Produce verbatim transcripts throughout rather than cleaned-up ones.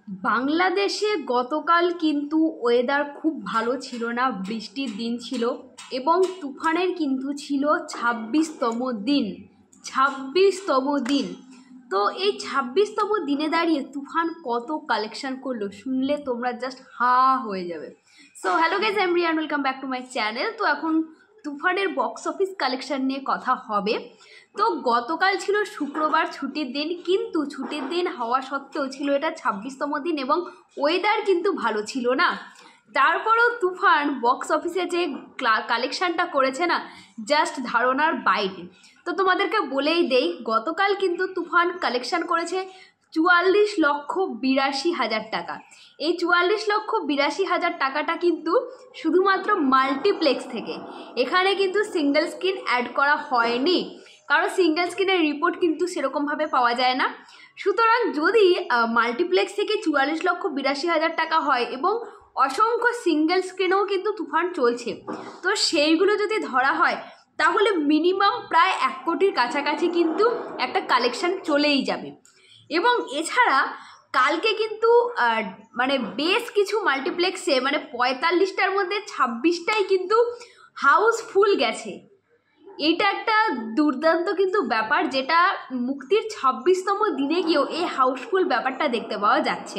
বাংলাদেশে গতকাল কিন্তু ওয়েদার খুব ভালো ছিল না, বৃষ্টির দিন ছিল এবং তুফানের কিন্তু ছিল ছাব্বিশতম দিন ছাব্বিশতম দিন। তো এই ছাব্বিশতম দিনে দাঁড়িয়ে তুফান কত কালেকশন করলো শুনলে তোমরা জাস্ট হা হয়ে যাবে। So hello guys, I am Riya, welcome back to my channel. তো এখন তুফানের বক্স অফিস কালেকশন নিয়ে কথা হবে। তো গতকাল ছিল শুক্রবার, ছুটির দিন, কিন্তু ছুটির দিন হওয়া সত্ত্বেও ছিল এটা ছাব্বিশতম দিন এবং ওয়েদার কিন্তু ভালো ছিল না। তারপরেও তুফান বক্স অফিসে যে কালেকশানটা করেছে না, জাস্ট ধারণার বাইরে। তো তোমাদেরকে বলেই দেই, গতকাল কিন্তু তুফান কালেকশান করেছে চুয়াল্লিশ লক্ষ বিরাশি হাজার টাকা। এই চুয়াল্লিশ লক্ষ বিরাশি হাজার টাকাটা কিন্তু শুধুমাত্র মাল্টিপ্লেক্স থেকে, এখানে কিন্তু সিঙ্গেল স্ক্রিন অ্যাড করা হয়নি, কারণ সিঙ্গেল স্ক্রিনের রিপোর্ট কিন্তু সেরকমভাবে পাওয়া যায় না। সুতরাং যদি মাল্টিপ্লেক্স থেকে চুয়াল্লিশ লক্ষ বিরাশি হাজার টাকা হয় এবং অসংখ্য সিঙ্গেল স্ক্রিনেও কিন্তু তুফান চলছে, তো সেইগুলো যদি ধরা হয় তাহলে মিনিমাম প্রায় এক কোটির কাছাকাছি কিন্তু একটা কালেকশান চলেই যাবে। এবং এছাড়া কালকে কিন্তু মানে বেশ কিছু মাল্টিপ্লেক্সে মানে পঁয়তাল্লিশটার মধ্যে ছাব্বিশটাই কিন্তু হাউসফুল গেছে। এটা একটা দুর্দান্ত কিন্তু ব্যাপার, যেটা মুক্তির ছাব্বিশতম দিনে গিয়েও এই হাউসফুল ব্যাপারটা দেখতে পাওয়া যাচ্ছে।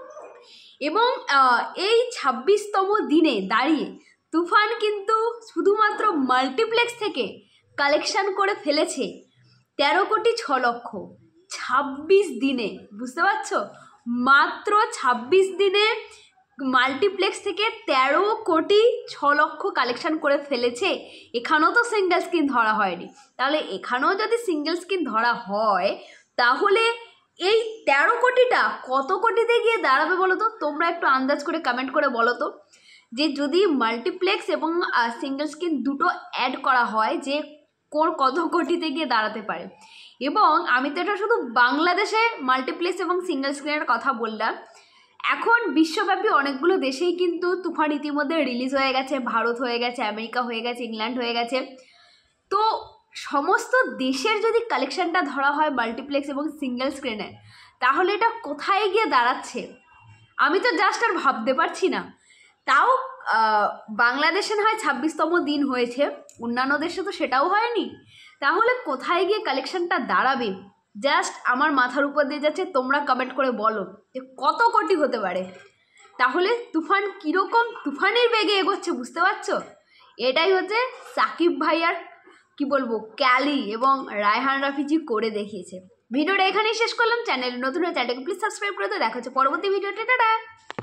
এবং এই ছাব্বিশতম দিনে দাঁড়িয়ে তুফান কিন্তু শুধুমাত্র মাল্টিপ্লেক্স থেকে কালেকশান করে ফেলেছে তেরো কোটি ছ লক্ষ ছাব্বিশ দিনে। বুঝতে পারছো, মাত্র ছাব্বিশ দিনে মাল্টিপ্লেক্স থেকে তেরো কোটি ছ লক্ষ কালেকশান করে ফেলেছে। এখানেও তো সিঙ্গেল স্ক্রিন ধরা হয়নি, তাহলে এখানেও যদি সিঙ্গেল স্ক্রিন ধরা হয় তাহলে এই তেরো কোটিটা কত কোটিতে গিয়ে দাঁড়াবে বলো তো? তোমরা একটু আন্দাজ করে কমেন্ট করে বলো তো, যে যদি মাল্টিপ্লেক্স এবং সিঙ্গেল স্ক্রিন দুটো অ্যাড করা হয় যে কোন কত কোটিতে গিয়ে দাঁড়াতে পারে। এবং আমি তো এটা শুধু বাংলাদেশে মাল্টিপ্লেক্স এবং সিঙ্গেল স্ক্রিনের কথা বললাম, এখন বিশ্বব্যাপী অনেকগুলো দেশেই কিন্তু তুফান ইতিমধ্যে রিলিজ হয়ে গেছে। ভারত হয়ে গেছে, আমেরিকা হয়ে গেছে, ইংল্যান্ড হয়ে গেছে। তো সমস্ত দেশের যদি কালেকশানটা ধরা হয় মাল্টিপ্লেক্স এবং সিঙ্গেল স্ক্রিনে, তাহলে এটা কোথায় গিয়ে দাঁড়াচ্ছে আমি তো জাস্ট আর ভাবতে পারছি না। তাও বাংলাদেশে না হয় ছাব্বিশতম দিন হয়েছে, অন্যান্য দেশে তো সেটাও হয়নি। তাহলে কোথায় গিয়ে কালেকশানটা দাঁড়াবে জাস্ট আমার মাথার উপর দিয়ে যাচ্ছে। তোমরা কমেন্ট করে বলো যে কত কোটি হতে পারে। তাহলে তুফান কীরকম তুফানের বেগে এগোচ্ছে, বুঝতে পারছো? এটাই হচ্ছে সাকিব ভাইয়ার কি বলবো ক্যালি এবং রায়হান রাফিজি করে দেখিয়েছে। ভিডিওটা এখানেই শেষ করলাম। চ্যানেল নতুন হয়ে চ্যানেলটাকে প্লিজ সাবস্ক্রাইব করে তো। দেখা হচ্ছে পরবর্তী ভিডিওতে। টাটা।